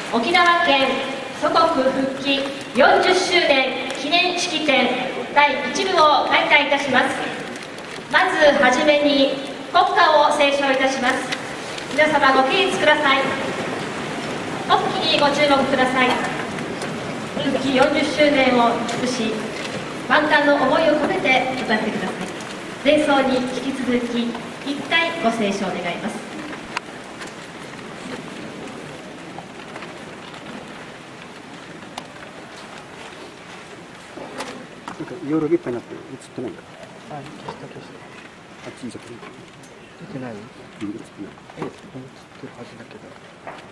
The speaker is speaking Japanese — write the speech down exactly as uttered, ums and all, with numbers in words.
沖縄県祖国復帰よんじゅっしゅうねん記念式典だいいち部を開会いたします。まずはじめに国歌を斉唱いたします。皆様ご起立ください。国旗にご注目ください。復帰よんじゅっしゅうねんを祝し、万感の思いを込めて歌ってください。前奏に引き続き一回ご斉唱願います。 なんかいろいろ立派になって映ってないんだ。 あ、消した消した。 あっちに先に出てない？ 映ってない。 え、映ってるはずだけど。